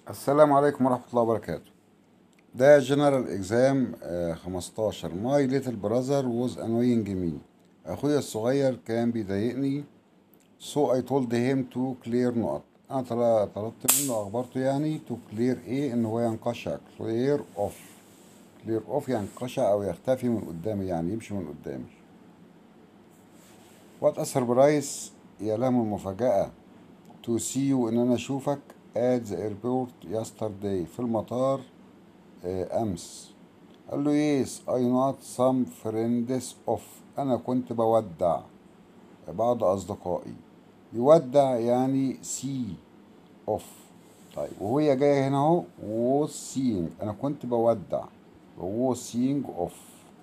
السلام عليكم ورحمة الله وبركاته. ده جنرال اكزام 15. My little brother was annoying me. اخويا الصغير كان بيضايقني. So I told him to clear نقط. انا طلبت منه اخبرته يعني to clear ايه ان هو ينقشع. clear off. clear off يعني ينقشع او يختفي من قدامي، يعني يمشي من قدامي. What a surprise. يا له من مفاجأة. To see you ان انا اشوفك at the airport yesterday في المطار امس. قال له يس اي نوت سام فريندز اوف. انا كنت بودع بعض اصدقائي. يودع يعني سي اوف. طيب وهي جايه هنا اهو was seeing، انا كنت بودع was seeing اوف.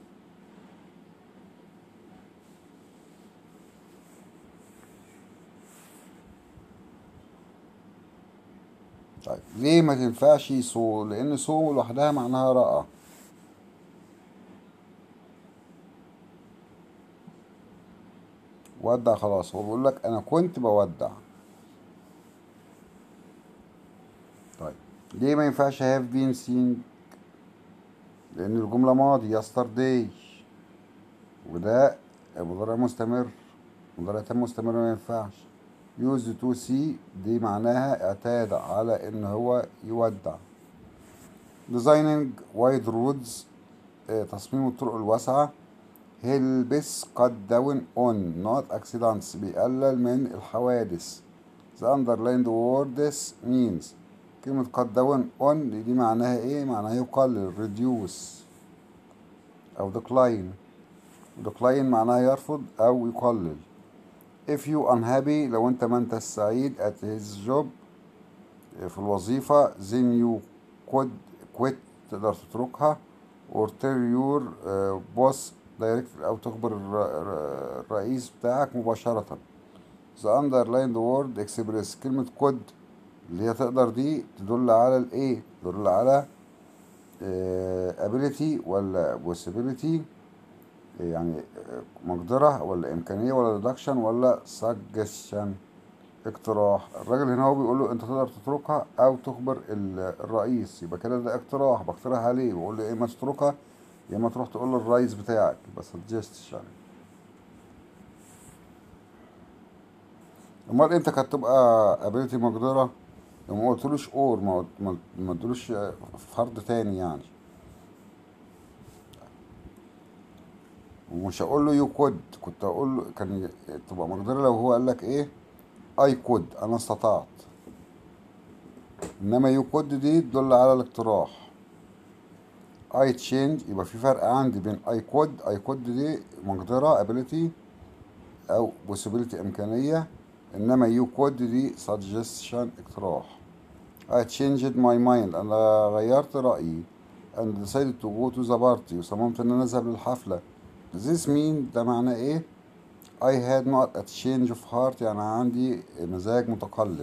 طيب ليه ما تنفعش سو؟ لان سو لوحدها معناها رأى. ودع خلاص، هو بيقول لك انا كنت بودع. طيب ليه ما ينفعش have been seen؟ لان الجمله ماضي yesterday، وده مضارع مستمر. مضارع تام مستمر ما ينفعش. يوز تو سي دي معناها اعتاد على ان هو يودع. ديزايننج وايد رودز، تصميم الطرق الواسعة. هيلبس قد داون اون نوت اكسيدانتس، بيقلل من الحوادث. The underlined words means. كلمة قد داون اون دي معناها ايه؟ معناها يقلل reduce او decline. decline معناها يرفض او يقلل. if you unhappy لو انت ما انت سعيد at his job في الوظيفة then you could quit تقدر تتركها or tell your boss direct أو تخبر الرئيس بتاعك مباشرة. the underlined word express، كلمة could اللي هي تقدر دي تدل على الايه؟ تدل على ability ولا possibility، يعني مقدرة ولا إمكانية ولا deduction ولا suggestion، اقتراح. الراجل هنا هو بيقول له انت تقدر تتركها او تخبر الرئيس، يبقى كده ده اقتراح، بقترح عليه واقول له يا اما تتركها يا اما تروح تقول للرئيس بتاعك، يبقى سجست يعني. امال انت كانت تبقى ابيلتي مقدره لو ما قلتلوش اور، ما ادلوش فرد تاني يعني. ومش هقول له يو كود، كنت اقول له كان تبقى مقدره لو هو قال لك ايه اي كود انا استطعت. انما يو كود دي تدل على الاقتراح. اي تشينج يبقى في فرق عندي بين اي كود دي مقدرة ability او possibility امكانية، انما يو كود دي suggestion اقتراح. I changed my mind انا غيرت رأيي and decided to go to the party وصممت ان انا اذهب للحفلة. this mean ده معناه ايه؟ I had not a change of heart يعني عندي مزاج متقلب.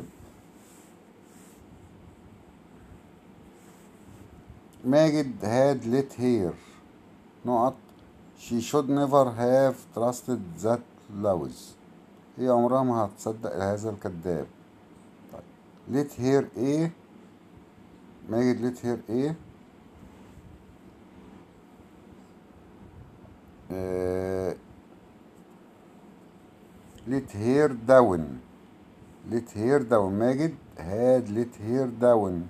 ماجد had lit hair نقط. she should never have trusted that Lewis. هي عمرها ما هتصدق هذا الكذاب. طيب ليت هير ايه؟ ماجد ليت هير ايه؟ ليت هير داون. ليت هير داون. ماجد هاد ليت هير داون.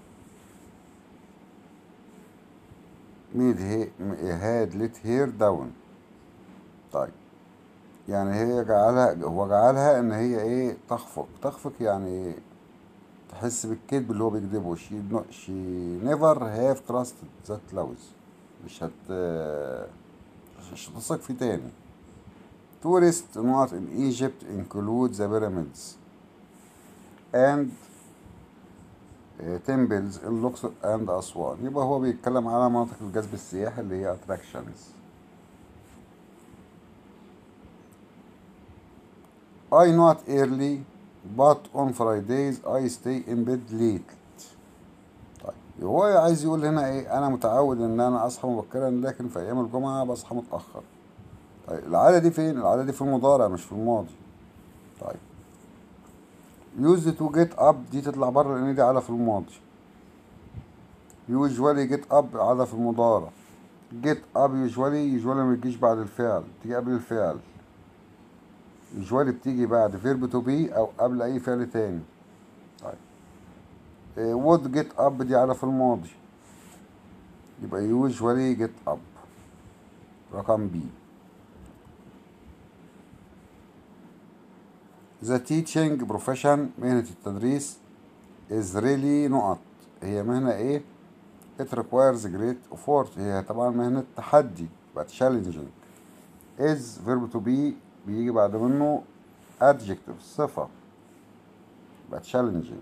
ميد هي هاد ليت هير داون. طيب يعني هي جعلها، هو جعلها ان هي ايه؟ تخفق. تخفق يعني تحس بالكذب اللي هو بيكذبه. she never have trusted that Lewis. مش هت مش هتثق فيه تاني. Tourist not in Egypt include the pyramids and temples in Luxor and أسوان. يبقى هو بيتكلم على مناطق الجذب السياحي اللي هي attractions. I not early but on Fridays I stay in bed late. طيب هو عايز يقول هنا ايه؟ انا متعود ان انا اصحى مبكرا لكن في ايام الجمعة بصحى متأخر. طيب العادة دي فين؟ العادة دي في المضارع مش في الماضي. طيب used to get up دي تطلع بره لان دي عادة في الماضي. usually get up عادة في المضارع. get up usually ما بتجيش بعد الفعل، تيجي قبل الفعل. usually بتيجي بعد verb to be أو قبل أي فعل تاني. طيب would get up دي عادة في الماضي، يبقى usually get up. رقم B. The teaching profession مهنة التدريس is really نقط، هي مهنة ايه؟ it requires great effort، هي طبعا مهنة تحدي، يبقى challenging. is verb to be بيجي بعد منه adjective صفة، يبقى challenging.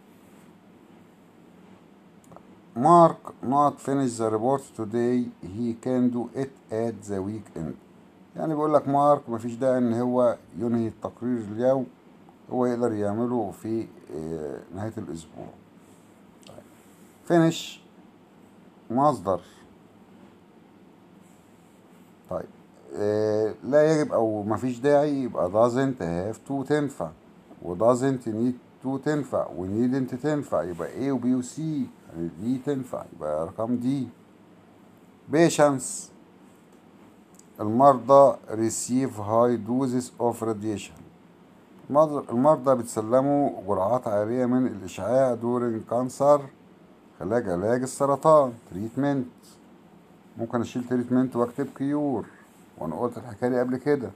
Mark not finish the report today, he can do it at the weekend. يعني بيقول لك مارك مفيش داعي ان هو ينهي التقرير اليوم، هو يقدر يعمله في نهاية الأسبوع. finish مصدر. طيب لا يجب أو مفيش داعي يبقى doesn't have to تنفع، و doesn't need to تنفع، و needn't تنفع، يبقى A و B و C يعني دي تنفع، يبقى رقم دي. patients المرضى receive high doses of radiation، المرضى بتسلموا جرعات عالية من الإشعاع during cancer خلال علاج السرطان. تريتمنت ممكن أشيل تريتمنت وأكتب كيور، وأنا قلت الحكاية دي قبل كده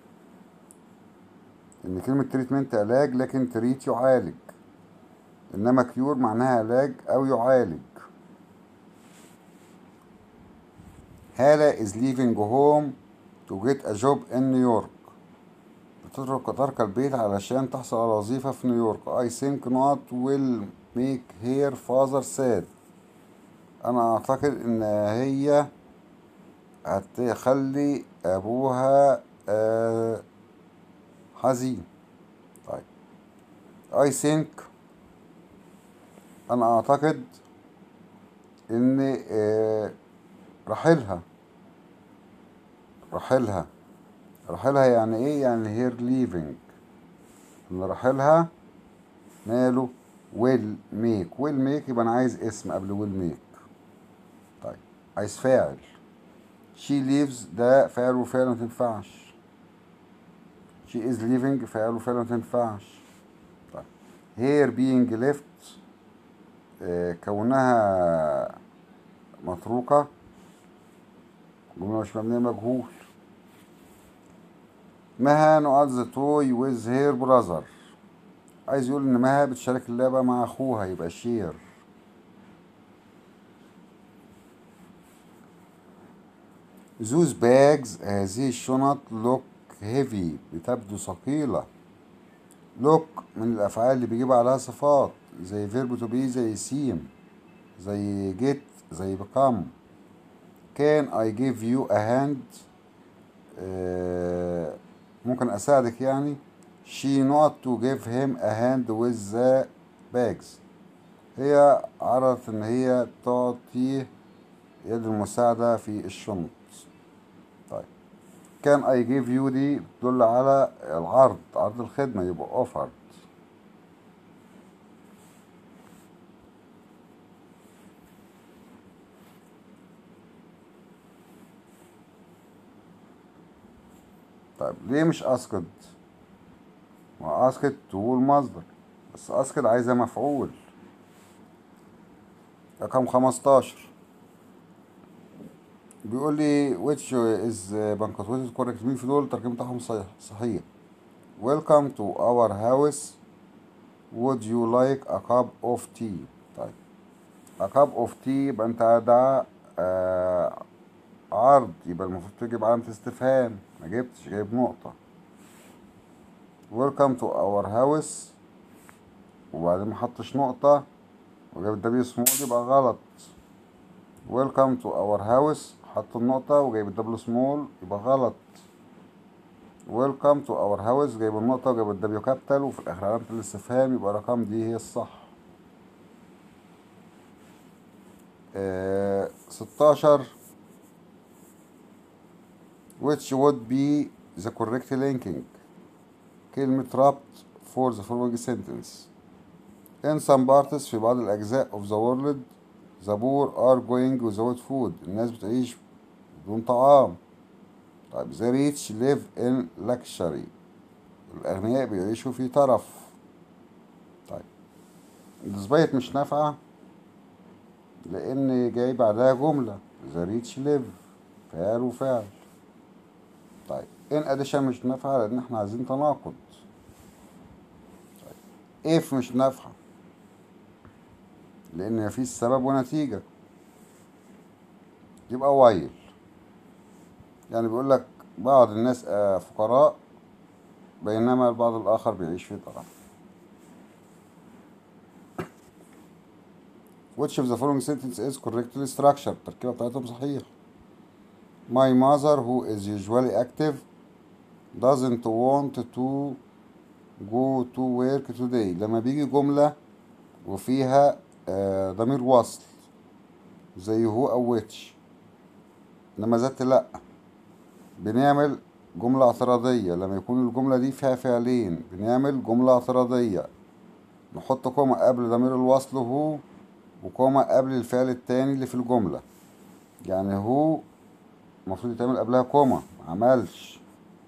إن كلمة تريتمنت علاج، لكن تريت يعالج، إنما كيور معناها علاج أو يعالج. هالة is leaving home to get a job in New York، ترك البيت علشان تحصل على وظيفة في نيويورك. I think not will make her father sad، أنا أعتقد إن هي هتخلي أبوها حزين. طيب I think أنا أعتقد إن رحيلها يعني إيه؟ يعني her leaving، إن رحيلها ماله will make يبقى أنا عايز اسم قبل will make. طيب عايز فاعل. she leaves ده فعل وفعل ما تنفعش. she is leaving فعل وفعل ما تنفعش. طيب here being left كونها متروكة، جملة مش مبنية مجهول. مها نقعد the toy with her brother، عايز يقول إن مها بتشارك اللعبة مع أخوها، يبقى share. those bags هذه الشنط look heavy بتبدو ثقيلة. look من الأفعال اللي بيجيب عليها صفات زي verb to be، زي seem، زي get، زي become. can I give you a hand ممكن أساعدك يعني. she not to give him a hand with the bags، هي عرضت إن هي تعطيه يد المساعدة في الشنط. طيب can I give you دي بتدل على العرض، عرض الخدمة، يبقى offered. طيب ليه مش أسكت؟ ما أسكت تقول مصدر، بس أسكت عايزة مفعول. رقم 15 بيقول لي which is punctuated correct، مين في دول التركيب بتاعهم صحيح. welcome to our house would you like a cup of tea. طيب a cup of tea يبقى انت ده عرض، يبقى المفروض تجيب علامة استفهام، ما جبتش، جايب نقطة. welcome to our house وبعدين ما حطش نقطة وجاب الدبليو سمول، يبقى غلط. welcome to our house حط النقطة وجايب الدبليو سمول، يبقى غلط. welcome to our house جايب النقطة وجايب الدبليو كابيتال وفي الآخر علامة الاستفهام، يبقى رقم دي هي الصح. 16 which would be the correct linking، كلمة ربط for the following sentence. in some parts في بعض الأجزاء of the world the poor are going without food. الناس بتعيش بدون طعام. طيب the rich live in luxury. الأغنياء بيعيشوا في ترف. طيب despite مش نافعة لأن جاي بعدها جملة the rich live، فعل وفعل. طيب in addition مش نافعة لأن احنا عايزين تناقض. if مش نافعة لأن مفيش سبب ونتيجة، يبقى while. يعني بيقول لك بعض الناس فقراء بينما البعض الآخر بيعيش في ترف. which of the following sentence is correctly structured؟ التركيبة بتاعتهم صحيح. my mother who is usually active doesn't want to go to work today. لما بيجي جملة وفيها ضمير وصل زي هو أو which، إنما ذات لأ، بنعمل جملة اعتراضية. لما يكون الجملة دي فيها فعلين بنعمل جملة اعتراضية، نحط كوما قبل ضمير الوصل هو وكوما قبل الفعل التاني اللي في الجملة. يعني هو المفروض يتعمل قبلها كوما، معملش.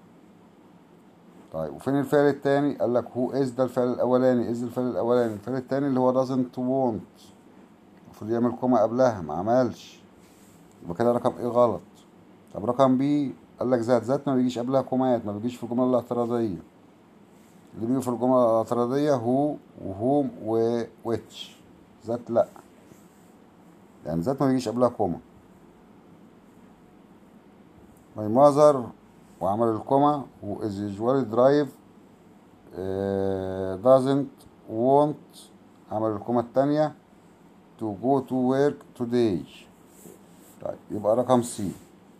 طيب وفين الفعل التاني؟ قالك هو از ده الفعل الأولاني، از الفعل الأولاني. الفعل التاني اللي هو doesn't want المفروض يعمل كوما قبلها، معملش. يبقى كده رقم ايه غلط. طب رقم بي قالك ذات ما بيجيش قبلها كومات، ما بيجيش في الجملة الاعتراضية. اللي بيجي في الجملة الاعتراضية هو وهوم وويتش، ذات لأ، يعني ذات ما بيجيش قبلها كوما. my mother وعمل الكوما who is usually drive doesn't want عمل الكوما التانية to go to work today. طيب يبقى رقم سي.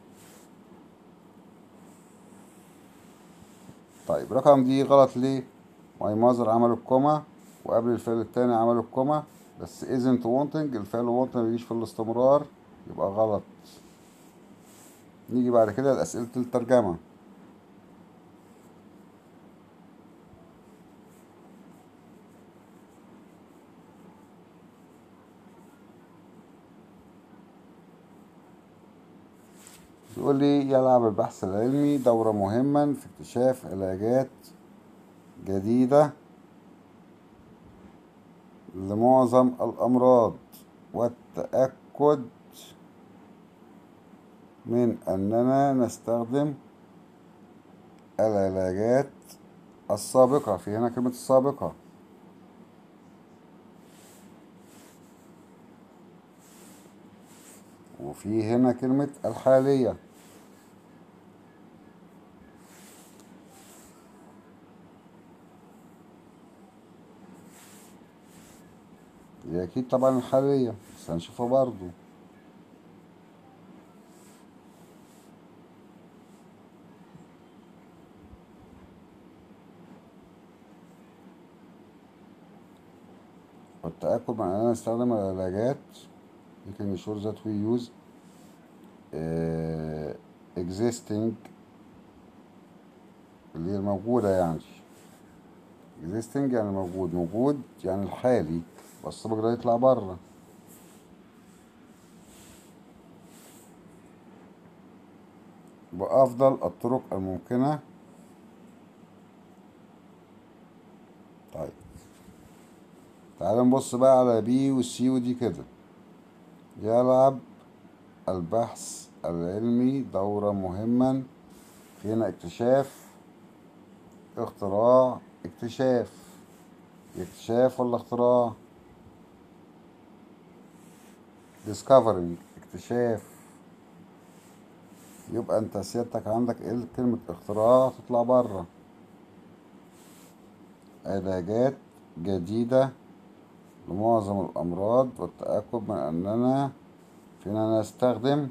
طيب رقم دي غلط ليه؟ my mother عمل الكوما وقبل الفعل التاني عمل الكوما، بس isn't wanting الفعل want ما بيجيش في الاستمرار، يبقى غلط. نيجي بعد كده لأسئلة الترجمة. بيقول لي يلعب البحث العلمي دورا مهما في اكتشاف علاجات جديدة لمعظم الأمراض والتأكد من أننا نستخدم العلاجات السابقة. في هنا كلمة السابقة، وفي هنا كلمة الحالية. هي أكيد طبعا الحالية، بس هنشوفها برضو. والتأكد من أننا نستخدم العلاجات making sure that we use existing اللي هي الموجودة. يعني existing يعني موجود، موجود يعني الحالي، والسابق ده يطلع بره. بأفضل الطرق الممكنة. طيب تعال نبص بقى على بي والسي ودي كده. يلعب البحث العلمي دورا مهما في هنا اكتشاف، اختراع، اكتشاف. اكتشاف ولا اختراع؟ discovering، اكتشاف. يبقى انت سيادتك عندك ايه؟ كلمة اختراع تطلع بره. علاجات جديدة لمعظم الأمراض والتأكد من أننا فينا نستخدم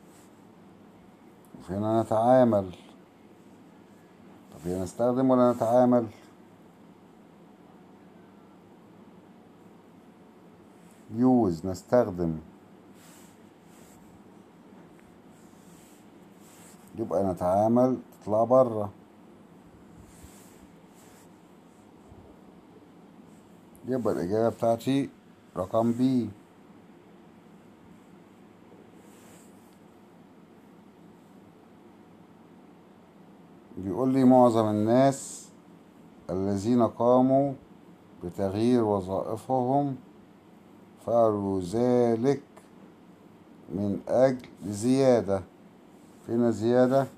وفينا نتعامل. طب فينا نستخدم ولا نتعامل؟ يوز، نستخدم. يبقى نتعامل تطلع بره. يبقى الإجابة بتاعتي رقم بي. بيقول لي معظم الناس الذين قاموا بتغيير وظائفهم فعلوا ذلك من أجل زيادة. فين زيادة؟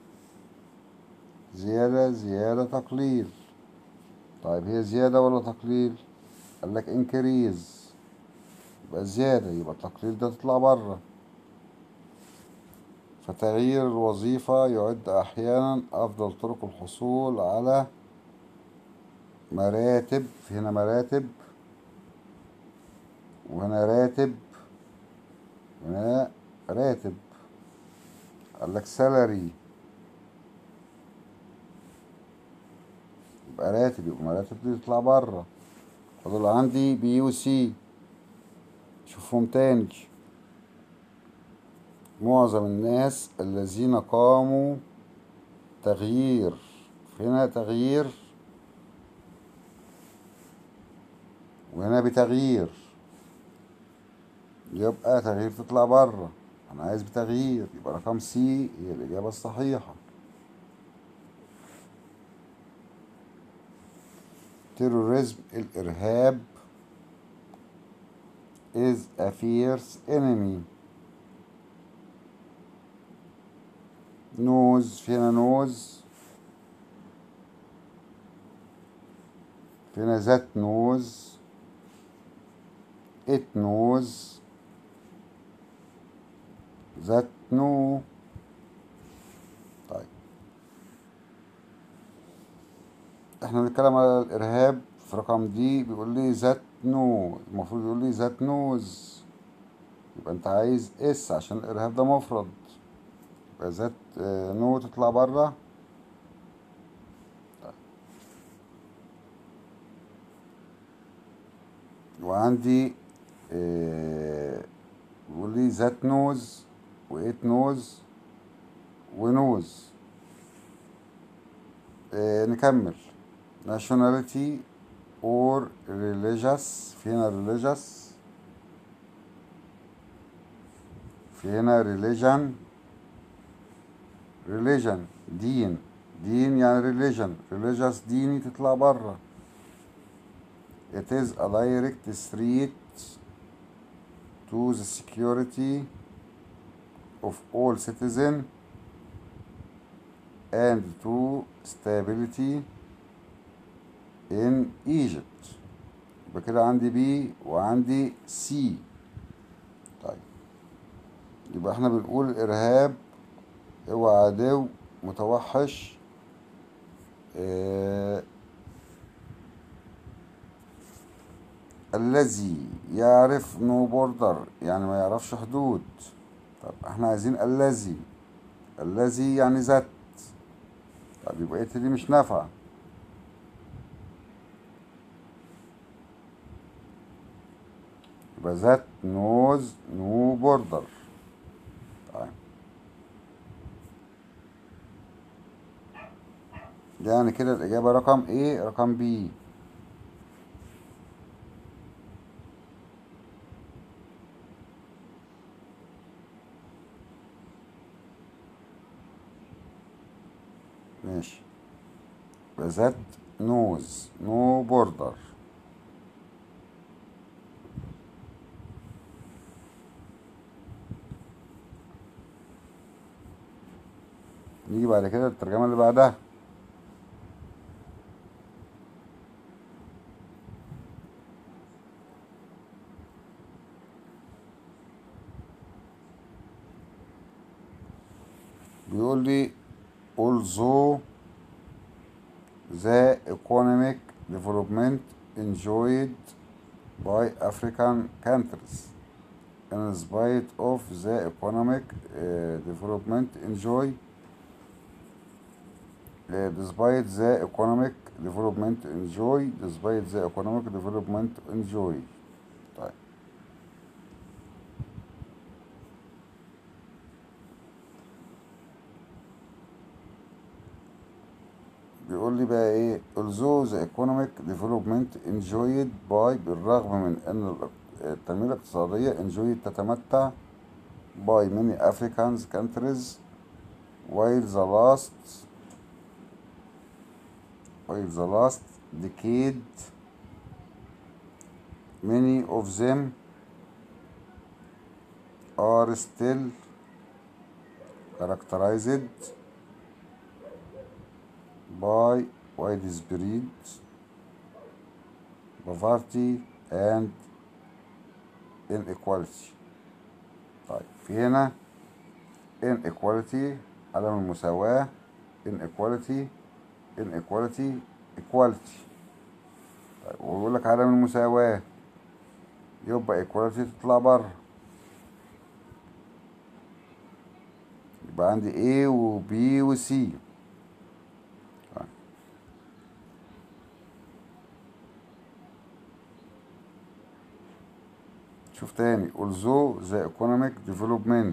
زيادة تقليل. طيب هي زيادة ولا تقليل؟ قالك انكريز، يبقى زيادة، يبقى التقليل ده تطلع بره. فتغيير الوظيفة يعد أحيانا أفضل طرق الحصول على مراتب. هنا مراتب وهنا راتب، هنا راتب. قالك سالري، يبقى راتب، يبقى مراتب دي تطلع بره. فاضل عندي بي وسي، شوفهم تاني. معظم الناس الذين قاموا تغيير، هنا تغيير وهنا بتغيير، يبقى تغيير تطلع بره. انا عايز بتغيير، يبقى رقم سي هي الاجابه الصحيحه. terrorism الارهاب is a fierce enemy. نوز، فينا نوز، فينا ذات نوز، ات نوز، ذات نو. طيب احنا بنتكلم على الارهاب، في رقم دي بيقول لي ذات نو، المفروض يقول لي ذات نوز، يبقى انت عايز اس عشان الارهاب ده مفرد، يبقى ذات نو تطلع بره. وعندي بيقول لي ذات نوز وإيت نوز ونوز. نكمل. nationality or religious، في هنا religious، في هنا religion دين، دين يعني religious ديني تطلع بره. it is a direct threat to the security of all citizens and to stability in Egypt. يبقى كده عندي بي وعندي سي. طيب يبقى احنا بنقول الإرهاب هو عدو متوحش الذي يعرف نو بوردر، يعني ما يعرفش حدود. طب احنا عايزين الذي يعني ذات. طب يبقى ايه دي مش نافعة. يبقى ذات نوز نو بوردر. طيب يعني كده الإجابة رقم ايه؟ رقم بي. ماشي، يبقى ذات نوز نو بوردر. نيجي بعد كده الترجمة اللي بعدها. بيقول لي although the economic development enjoyed by African countries, in spite of the economic development enjoy despite the economic development enjoy despite the economic development enjoy. طيب بيقول لي بقى ايه although the economic development enjoyed by، بالرغم من ان التنمية الاقتصادية enjoyed تتمتع by many African countries while the last while the last decade many of them are still characterized by widespread poverty and inequality. طيب في هنا inequality عدم المساواة، inequality equality. طيب ويقول لك عدم المساواة يبقى equality تطلع بره، يبقى عندي A و B و C. طيب. شوف تاني although the economic development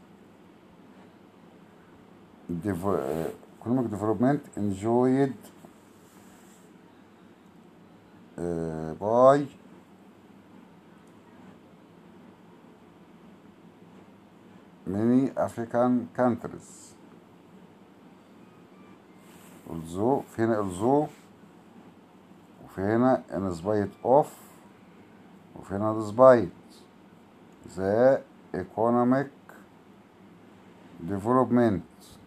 enjoyed by many African countries. although في هنا although وفي هنا in spite of وفي هنا despite the economic development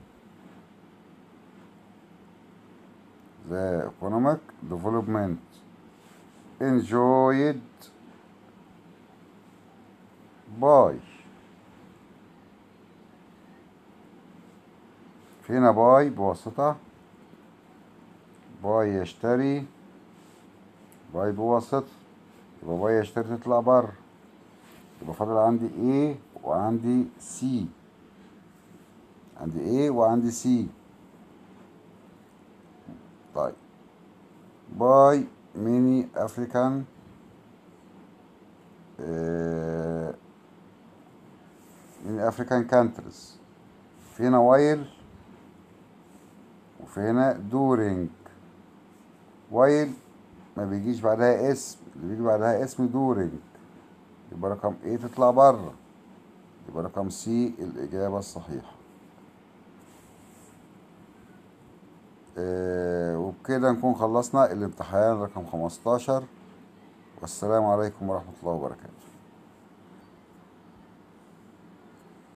enjoyed by. في هنا باي بواسطة، باي يشتري، باي بواسطة، يبقى باي يشتري تطلع بره، يبقى فاضل عندي A وعندي C، عندي A وعندي C. طيب by many African countries. في هنا while وفي هنا during. while ما بيجيش بعدها اسم، اللي بيجي بعدها اسم during، يبقى رقم A تطلع بره، يبقى رقم C الإجابة الصحيحة. وبكده نكون خلصنا الامتحان رقم 15، والسلام عليكم ورحمة الله وبركاته.